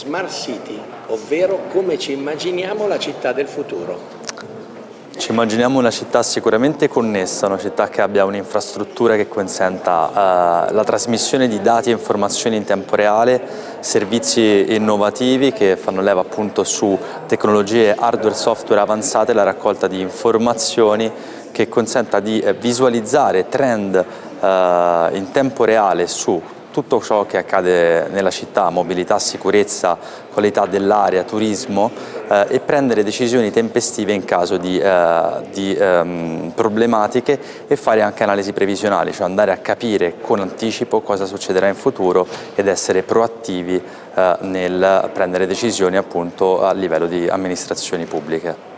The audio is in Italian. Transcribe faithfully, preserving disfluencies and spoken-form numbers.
Smart City, ovvero come ci immaginiamo la città del futuro. Ci immaginiamo una città sicuramente connessa, una città che abbia un'infrastruttura che consenta eh, la trasmissione di dati e informazioni in tempo reale, servizi innovativi che fanno leva appunto su tecnologie hardware e software avanzate, la raccolta di informazioni che consenta di eh, visualizzare trend eh, in tempo reale su tutto ciò che accade nella città, mobilità, sicurezza, qualità dell'aria, turismo eh, e prendere decisioni tempestive in caso di, eh, di ehm, problematiche e fare anche analisi previsionali, cioè andare a capire con anticipo cosa succederà in futuro ed essere proattivi eh, nel prendere decisioni appunto a livello di amministrazioni pubbliche.